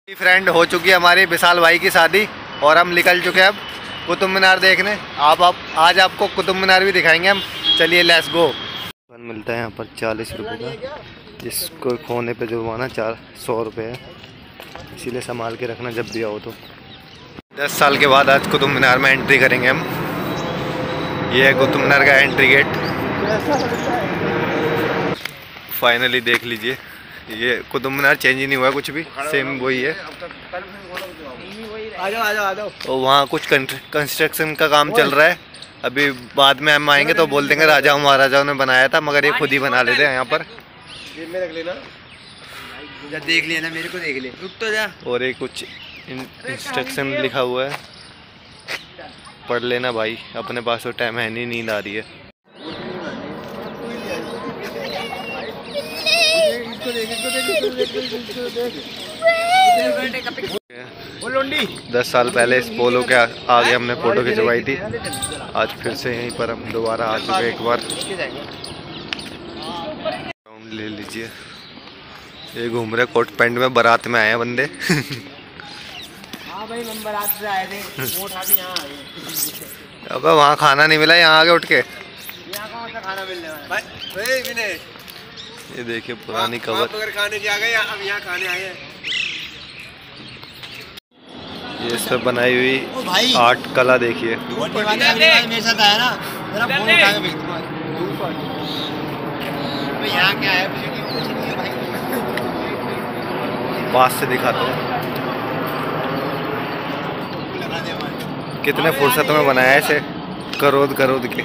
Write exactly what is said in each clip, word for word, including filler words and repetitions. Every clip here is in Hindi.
फ्रेंड हो चुकी है हमारी विशाल भाई की शादी और हम निकल चुके हैं अब कुतुब मीनार देखने। आप आप आज आपको कुतुब मीनार भी दिखाएंगे हम। चलिए लेट्स गो। मिलता है यहाँ पर चालीस रुपये का, जिसको खोने पे जुर्माना चार सौ रुपये है, इसीलिए संभाल के रखना जब भी आओ तो। दस साल के बाद आज कुतुब मीनार में एंट्री करेंगे हम। ये है कुतुब मीनार का एंट्री गेट। फाइनली देख लीजिए, ये कुतुब मीनार चेंज ही नहीं हुआ कुछ भी, सेम वही है। आ जाओ आ जाओ आ जाओ। और वहाँ कुछ कंस्ट्रक्शन का काम चल रहा है, अभी बाद में हम आएंगे तो बोल देंगे राजा महाराजाओं ने बनाया था, मगर ये खुद ही बना लेते हैं यहाँ पर। रख लेना, देख लेना, मेरे को देख ले, रुक तो जा। और ये कुछ इंस्ट्रक्शन लिखा हुआ है, पढ़ लेना भाई, अपने पास तो टाइम है नहीं, नींद आ रही है। दस साल पहले इस पोलो के आगे हमने फ़ोटो खिंचवाई थी, आज फिर से यहीं पर हम दोबारा आ चुके एक बार। राउंड ले लीजिए। ये घूम रहे कोट पैंट में, बारात में आए हैं बंदे। हाँ भाई, हम बारात से आए थे, वो उठा के यहाँ आए। अबे वहाँ खाना नहीं मिला, यहाँ आगे उठ के यहाँ कौन सा खाना मिलने वाला है? ये देखिए पुरानी कवर खाने जा गए, अब यहाँ खाने आए हैं। ये इस पर बनाई हुई आर्ट कला देखिए। मेरे साथ आया ना, जरा फोन उठा के भेज दूंगा। यहाँ क्या है, कुछ नहीं है भाई। पास से दिखाते हैं कितने फुर्सत में बनाया है इसे, करोद करोद के।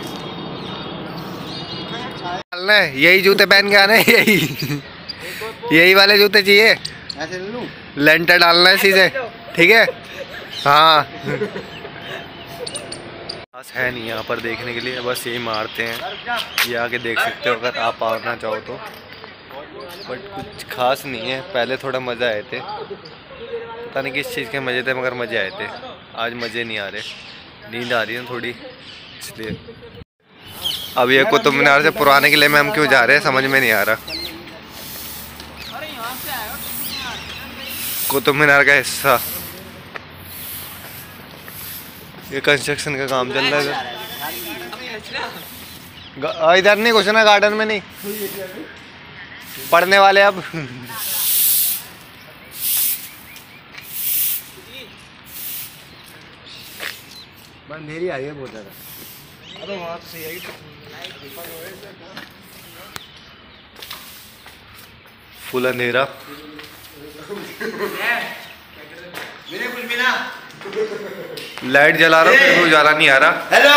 यही जूते पहन के आने, यही यही वाले जूते चाहिए। ऐसे लूं, लेंटर डालना है सीधे, ठीक है। हाँ बस है नहीं यहाँ पर देखने के लिए, बस यही मारते हैं। ये आके देख सकते हो अगर आप आना चाहो तो, बट कुछ खास नहीं है। पहले थोड़ा मज़े आए थे, पता नहीं किस चीज़ के मज़े थे, मगर मज़े आए थे। आज मज़े नहीं आ रहे, नींद आ रही है थोड़ी, इसलिए। अब ये कुतुब मीनार से पुराने किले में हम क्यों जा रहे हैं समझ में नहीं आ रहा। कुतुब मीनार का हिस्सा, ये कंस्ट्रक्शन का काम चल रहा है इधर। इधर नहीं घुसना, गार्डन में नहीं, पढ़ने वाले अब। अंधेरी आ रही है बहुत ज़्यादा। अरे वहाँ तो सही है, फुल अंधेरा। मेरे कुछ मिला, लाइट जला रहा हूँ फिर भी उजाला नहीं आ रहा। हेलो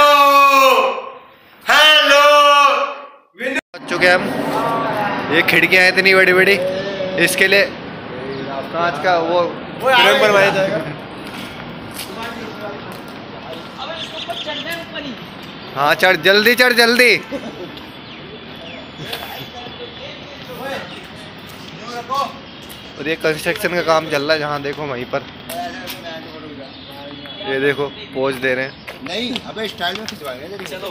हेलो पहुंच चुके हम। ये खिड़कियाँ हैं इतनी बड़ी बड़ी, इसके लिए कांच का वो फ्रेम बनवाया जाएगा। हाँ चढ़, जल्दी चढ़ जल्दी। और ये कंस्ट्रक्शन का काम चल रहा है, जहाँ देखो वहीं पर। ये देखो पोज दे रहे हैं। नहीं अबे स्टाइल में खिंचवाएंगे, चलो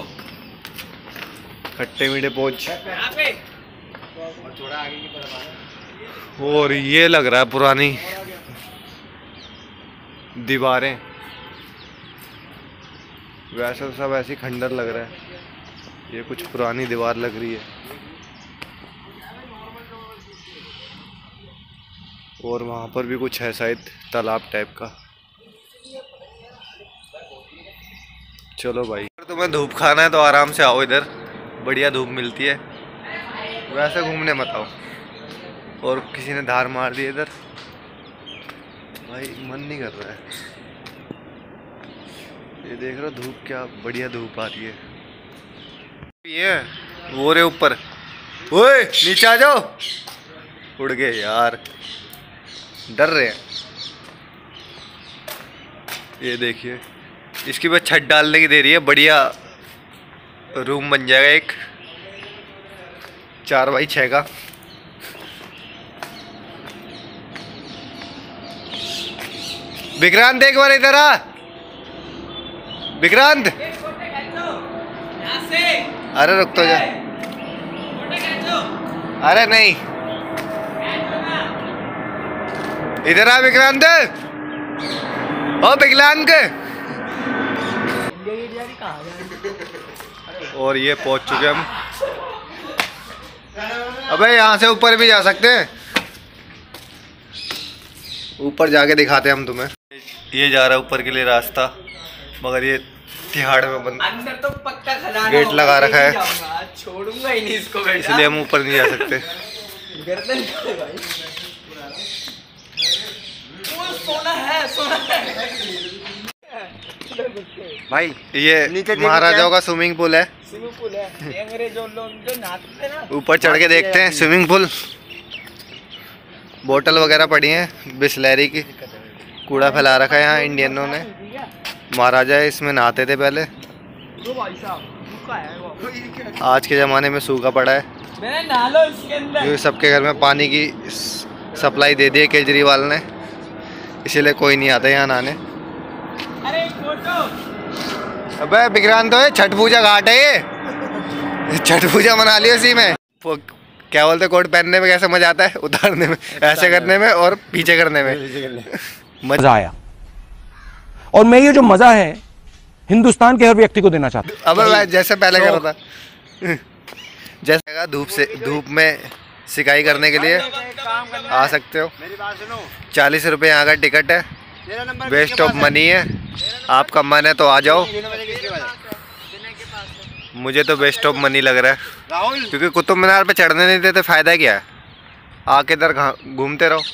खट्टे मीठे पोज। और ये लग रहा है पुरानी दीवारें, वैसे तो सब ऐसी खंडर लग रहा है, ये कुछ पुरानी दीवार लग रही है। और वहाँ पर भी कुछ है शायद तालाब टाइप का। चलो भाई, अगर तुम्हें धूप खाना है तो आराम से आओ, इधर बढ़िया धूप मिलती है। वैसे घूमने मत आओ। और किसी ने धार मार दी इधर, भाई मन नहीं कर रहा है। ये देख रहे हो धूप, क्या बढ़िया धूप आ रही है। ये वो रे ऊपर, ओए नीचे आ जाओ। उड़ गए यार, डर रहे हैं। ये देखिए, इसकी बस छत डालने की देरी है, बढ़िया रूम बन जाएगा एक चार बाई छः का। विक्रांत एक बार इधर आ, विक्रांत। अरे रुक तो जा, अरे नहीं इधर आ विक्रांत। ओ विकलांग। और ये पहुंच चुके हम। अबे यहाँ से ऊपर भी जा सकते हैं, ऊपर जाके दिखाते हैं हम तुम्हें। ये जा रहा है ऊपर के लिए रास्ता, मगर ये तिहाड़ में बंद, अंदर तो पक्का खजाना गेट लगा रखा है, छोड़ूंगा ही नहीं इसको बेटा, इसलिए हम ऊपर नहीं जा सकते। गर्दन भाई। वो सोना है, सोना है भाई। ये महाराजाओं का स्विमिंग पूल है। स्विमिंग पूल है, अंग्रेजों लोग जो नहाते थे ना। ऊपर चढ़ के देखते हैं स्विमिंग पूल। बोतल वगैरह पड़ी हैं बिस्लैरी की, कूड़ा फैला रखा है यहाँ इंडियनों ने। महाराजा इसमें नहाते थे पहले, आज के ज़माने में सूखा पड़ा है क्योंकि सबके घर में पानी की सप्लाई दे दी है केजरीवाल ने, इसीलिए कोई नहीं आता यहाँ नहाने। अरे फोटो। अबे विक्रांत तो है, छठ पूजा घाट है ये, छठ पूजा मना लियो इसी में। क्या बोलते कोट पहनने में कैसे मजा आता है, उतारने में, ऐसे करने में और पीछे करने में मजा आया। और मैं ये जो मजा है हिंदुस्तान के हर व्यक्ति को देना चाहता हूँ। अब मैं जैसे पहले कर रहा था, जैसे धूप से धूप में सिकाई करने के लिए आ सकते हो। चालीस रुपये यहाँ का टिकट है, वेस्ट ऑफ मनी है। आपका मन है तो आ जाओ, मुझे तो वेस्ट ऑफ मनी लग रहा है क्योंकि कुतुब मीनार पे चढ़ने नहीं देते, फायदा क्या है, आके इधर घूमते रहो।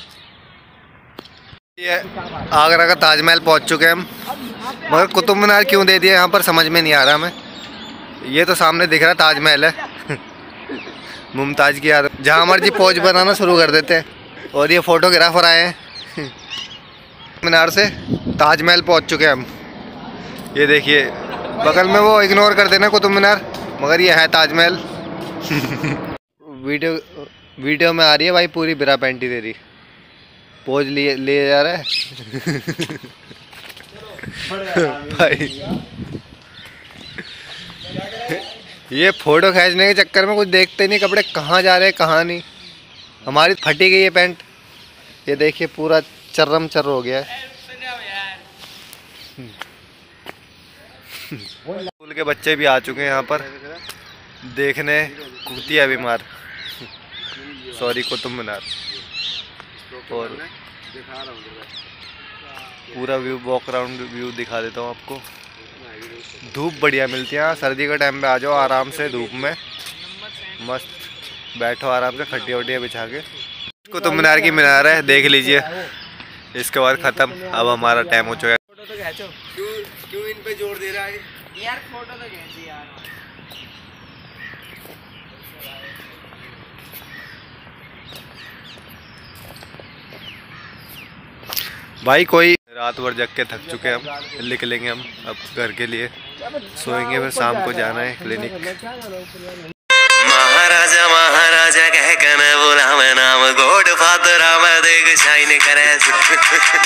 ये आगरा का ताजमहल पहुंच चुके हैं हम, मगर कुतुब मीनार क्यों दे दिया यहाँ पर समझ में नहीं आ रहा हमें। ये तो सामने दिख रहा ताजमहल है मुमताज की याद, जहाँ मर्जी पोज बनाना शुरू कर देते हैं। और ये फोटोग्राफर आए हैं मीनार से, ताजमहल पहुंच चुके हैं हम। ये देखिए बगल में, वो इग्नोर कर देना कुतुब मीनार, मगर ये है ताजमहल। वीडियो वीडियो में आ रही है भाई पूरी बिरा पैंटी तेरी, पोज लिए ले जा रहा है भाई। ये फोटो खींचने के चक्कर में कुछ देखते नहीं कपड़े कहाँ जा रहे हैं कहाँ नहीं। हमारी फटी गई है पैंट, ये देखिए पूरा चर्रम चर्र हो गया है। स्कूल के बच्चे भी आ चुके हैं यहाँ पर देखने कुतिया बीमार सॉरी कुतुब मीनार। और पूरा व्यू वॉक अराउंड व्यू दिखा देता हूँ आपको। धूप बढ़िया मिलती है यहाँ, सर्दी के टाइम पे आ जाओ आराम से धूप में, मस्त बैठो आराम से खटिया वटिया बिछा के। कुतुब मीनार की मीनार है, देख लीजिए। इसके बाद ख़त्म, अब हमारा टाइम हो चुका है। फोटो तो खींचो। क्यों क्यों इन पे जोर दे रहा है यार, फोटो तो खींची यार। भाई कोई रात भर जग के थक चुके हैं हम, निकलेंगे हम अब घर के लिए, सोएंगे फिर शाम को जाना है क्लिनिक। महाराजा महाराजा कह कर बोला मैं नाम, गॉड फादर मैं देख शाइन करे